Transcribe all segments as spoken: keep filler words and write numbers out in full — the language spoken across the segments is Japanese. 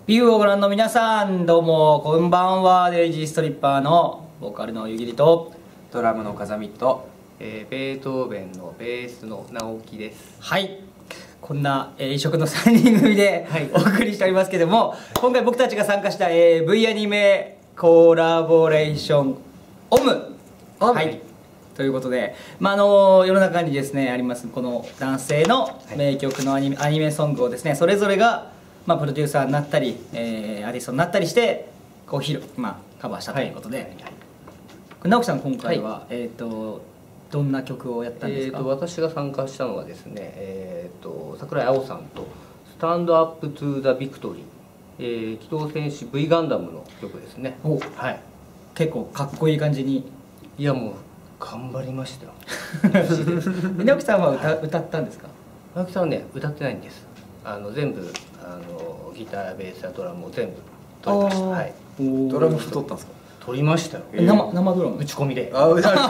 ビューをご覧の皆さん、どうもこんばんは。デイジーストリッパーのボーカルの湯切とドラムの風見と、 えー、ベートーベンのベースの直樹です。 はい、こんな、えー、異色のさんにん組で、はい、お送りしておりますけども、今回僕たちが参加した、えー、V アニメコラボレーションオム、はい、ということで、まああの世の中にですねありますこの男性の名曲のアニメ、はい、アニメソングをですねそれぞれが、まあ、プロデューサーになったり、えー、アーティストになったりしてこう披露、まあ、カバーしたということで、はい、直樹さん今回は、はい、えっ、ー、とどんな曲をやったんですか？ えーと私が参加したのはですね、えー、と桜井青さんと「スタンドアップ・トゥ・ザ・ビクトリー」えー、機動戦士 V ガンダムの曲ですね。 はい、結構かっこいい感じに。 いやもう頑張りましたよ。 直樹さんは 歌,、はい、歌ったんですか？ 直樹さんはね歌ってないんです。あの全部あのギターベースやドラムを全部取りました。はい、 ドラム取ったんですか？ 取りましたよ。 えー、生生ドラム打ち込みで。 あ、打ち込み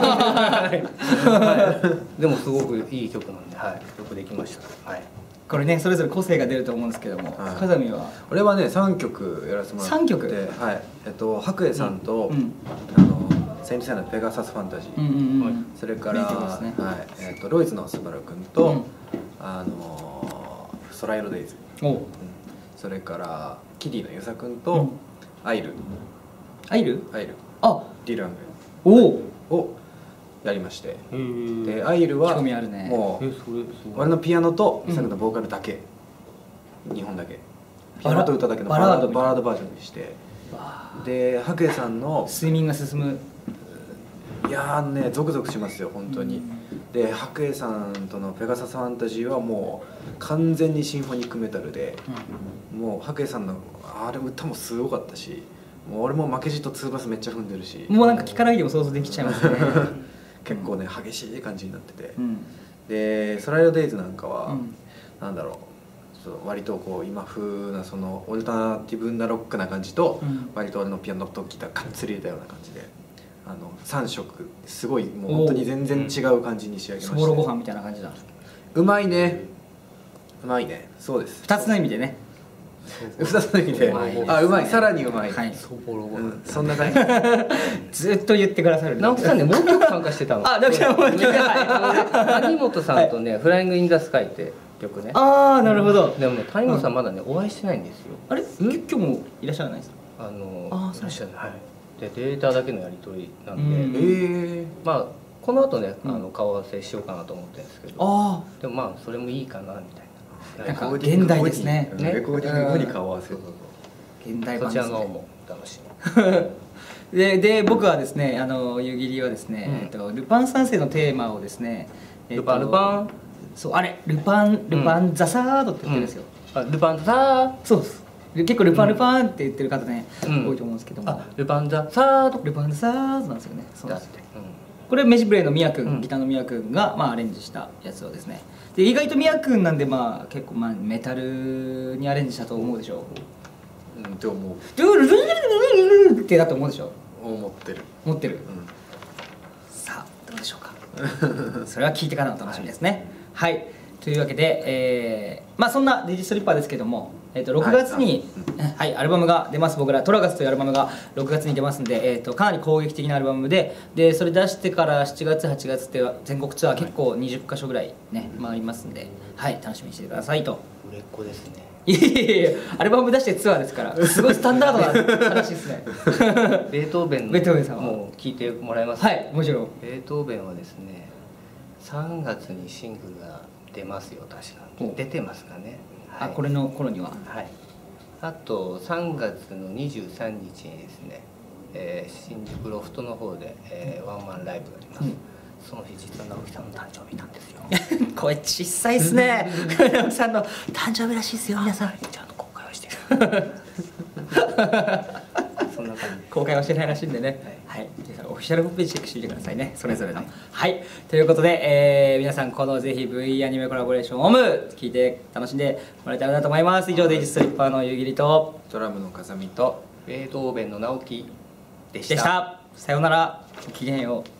で。でもすごくいい曲なんで、はい、よくできました。はい。 これねそれぞれ個性が出ると思うんですけども、はい、風見は俺はねさんきょくやらせてもらって、 さんきょく、 はい、えっと白衣さんと、うん、あのセンチセイのペガサスファンタジー、それから、ね、はい、えっとロイズのスバル君と、うん、あのソライロデイズ、うん、それからキディのユサ君と、うん、アイルアイルアイルあディラングををやりまして、でアイルはもう俺のピアノとユサ君のボーカルだけ、にほんだけピアノと歌だけのバラードバラードバージョンにして、で白衣さんの睡眠が進む。 いやーねゾクゾクしますよ本当に。で白衣さんとのペガサスファンタジーはもう完全にシンフォニックメタルで、うん、もう白衣さんのあれ歌もすごかったし、もう俺も負けじとツーバスめっちゃ踏んでるし、 もうなんか聞かないでも想像できちゃいますね。 結構ね激しい感じになってて、うん、でソライドデイズなんかは、うん、なんだろう割とこう今風なそのオルタナティブなロックな感じと、うん、割と俺のピアノとギターがっつり入れたような感じで、あのさん色すごいもう本当に全然違う感じに仕上げました、ね。そぼろご飯みたいな感じだ。 うまいねうまいね。そうです、 ふたつの意味でね。 ふたつの意味であうまい、さらにうまい、 はい、 そぼろご飯、うん、 そんな感じ。 ずっと言ってくださる。 直樹さんねもう一曲参加してたの。 あ、直樹さんもう一曲。 谷本さんとね、はい、フライングインザスカイって曲ね。 ああなるほど。 でもね谷本さんまだねお会いしてないんですよ。 あれ今日もいらっしゃらないですか？ あのあいらっしゃらない。はい。でデータだけのやり取りなんで、 ええまあこの後ねあの顔合わせしようかなと思ってるんですけど、あでもまあそれもいいかなみたいな。 なんか現代ですね。 レコーディング後に顔合わせる。 現代版そちらの方も楽しみ。でで僕はですねあの湯切りはですね、えっとルパン三世のテーマをですね、 ルパンルパンそうあれルパンルパンザサードって言ってるんですよ。 あルパンザーそうです。結構ルパンルパンって言ってる方ね、うん、多いと思うんですけども、 あルパンザサードルパンザサードなんですよね。そうです。これメジブレイのミヤ君、うん、ギターのミヤ君が、まあ、アレンジしたやつをですね、で意外とミヤ君なんで、まあ、結構、まあ、メタルにアレンジしたと思うでしょう。うんって思う。 ドゥルルルルルルルってだと思うでしょ。 思ってる思ってる、うん、さあどうでしょうか。それは聞いてからの楽しみですね。はい、はい、というわけで、えー、まあそんなデジストリッパーですけども、えー、とろくがつに、はい、はい、アルバムが出ます。僕らトラガスというアルバムがろくがつに出ますんで、えー、とかなり攻撃的なアルバムで、でそれ出してからしちがつはちがつって全国ツアー結構にじゅっかしょぐらいね回りますんで、はい、楽しみにしてくださいと。 売れっ子ですね。 いやいやいやアルバム出してツアーですからすごいスタンダードな話ですね。 ベートーベンのベートーベンさんはもう聞いてもらえますか？はいもちろん。 ベートーベンはですねさんがつにシングルが出ますよ確か。出てますかね、 はい、あこれの頃には。 はい。あとさんがつのにじゅうさんにちにですね、えー、新宿ロフトの方で、えー、ワンマンライブがあります、うん、その日実は直樹さんの誕生日なんですよ。 声小さいっすね。直樹さんの誕生日らしいですよ皆さん。 ちゃんと公開をしてる。そんな感じ。 公開はしてないらしいんでね、はい、はい、オフィシャルホームページチェックしてみてくださいねそれぞれの。はい、はい、ということで、えー、皆さんこのぜひ V アニメコラボレーションオム聞いて楽しんでもらえたらなと思います。以上デイジストリッパーの湯切りとドラムの風見とベートーベンの直樹でした。 でした。さようなら。ごきげんよう。